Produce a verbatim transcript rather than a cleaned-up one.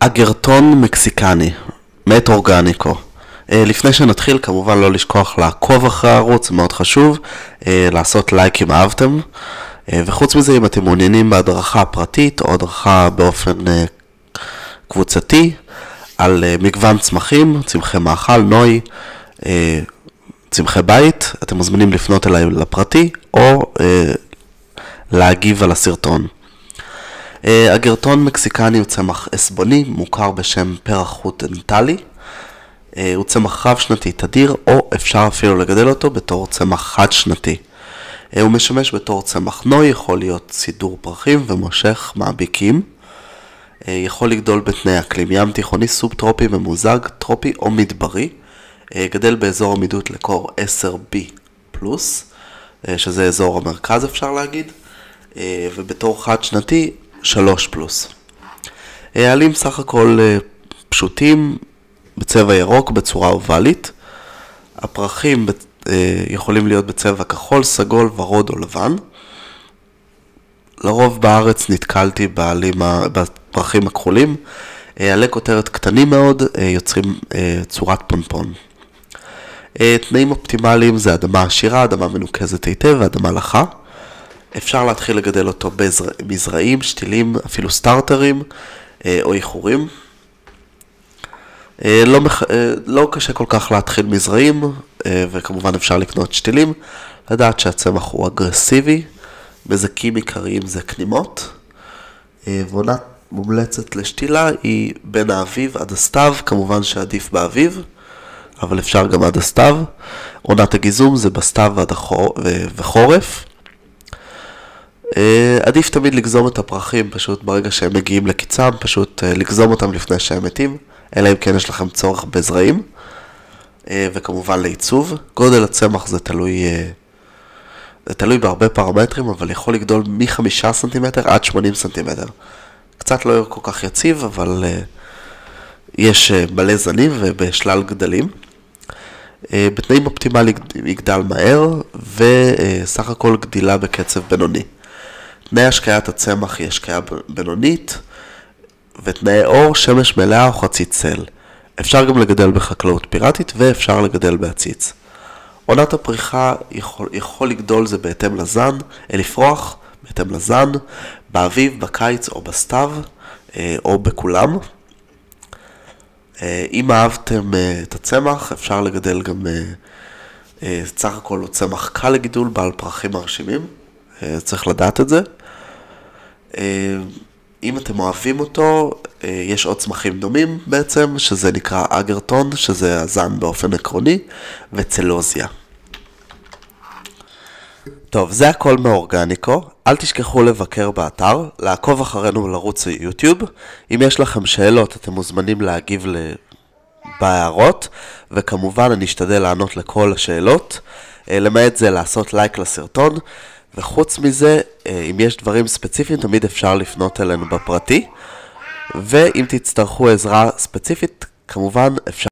אגרטון מקסיקני, מת אורגניקו. לפני שנתחיל, כמובן לא לשכוח לעקוב אחרי הערוץ, זה מאוד חשוב, לעשות לייק אם אהבתם, וחוץ מזה, אם אתם מעוניינים בהדרכה פרטית או הדרכה באופן קבוצתי, על מגוון צמחים, צמחי מאכל, נוי, צמחי בית, אתם מוזמנים לפנות אליי לפרטי או להגיב על הסרטון. אגרטון מקסיקני הוא צמח עסבוני, מוכר בשם פרח חוט דנטלי. הוא צמח רב שנתי תדיר, או אפשר אפילו לגדל אותו בתור צמח חד שנתי. הוא משמש בתור צמח נוי, יכול להיות סידור פרחים ומושך מעביקים. יכול לגדול בתנאי אקלים ים תיכוני, סוב טרופי, ממוזג, טרופי או מדברי. גדל באזור עמידות לקור עשר בי פלוס, שזה אזור המרכז אפשר להגיד, ובתור חד שנתי שלוש פלוס. העלים סך הכל פשוטים, בצבע ירוק, בצורה אובלית. הפרחים יכולים להיות בצבע כחול, סגול, ורוד או לבן. לרוב בארץ נתקלתי בעלים, בפרחים הכחולים. עלי כותרת קטנים מאוד, יוצרים צורת פונפון. תנאים אופטימליים זה אדמה עשירה, אדמה מנוקזת היטב ואדמה לחה. אפשר להתחיל לגדל אותו בזרעים, שתילים, אפילו סטארטרים או איחורים. לא, לא קשה כל כך להתחיל מזרעים, וכמובן אפשר לקנות שתילים. לדעת שהצמח הוא אגרסיבי, מזקים עיקריים זה קנימות. ועונה מומלצת לשתילה היא בין האביב עד הסתיו, כמובן שעדיף באביב, אבל אפשר גם עד הסתיו. עונת הגיזום זה בסתיו עד החור... וחורף. עדיף תמיד לגזום את הפרחים, פשוט ברגע שהם מגיעים לקיצם, פשוט לגזום אותם לפני שהם מתים, אלא אם כן יש לכם צורך בזרעים, וכמובן לעיצוב. גודל הצמח זה תלוי, זה תלוי בהרבה פרמטרים, אבל יכול לגדול מ-חמישה סנטימטר עד שמונים סנטימטר. קצת לא כל כך יציב, אבל יש מלא זנים ובשלל גדלים. בתנאים אופטימליים יגדל מהר, וסך הכל גדילה בקצב בינוני. תנאי השקיית הצמח היא השקיה בינונית, ותנאי אור, שמש מלאה או חצי צל. אפשר גם לגדל בחקלאות פיראטית, ואפשר לגדל בעציץ. עונת הפריחה יכול, יכול לגדול זה בהתאם לזן, לפרוח בהתאם לזן, באביב, בקיץ או בסתיו, או בכולם. אם אהבתם את הצמח, אפשר לגדל גם, סך הכל הוא צמח קל לגידול, בעל פרחים מרשימים, צריך לדעת את זה. אם אתם אוהבים אותו, יש עוד צמחים דומים בעצם, שזה נקרא אגרטון, שזה הזן באופן עקרוני, וצלוזיה. טוב, זה הכל מאורגניקו. אל תשכחו לבקר באתר, לעקוב אחרינו ולרוץ ליוטיוב. אם יש לכם שאלות, אתם מוזמנים להגיב בהערות, וכמובן אני אשתדל לענות לכל השאלות. למעט זה לעשות לייק לסרטון, וחוץ מזה, אם יש דברים ספציפיים, תמיד אפשר לפנות אלינו בפרטי, ואם תצטרכו עזרה ספציפית, כמובן אפשר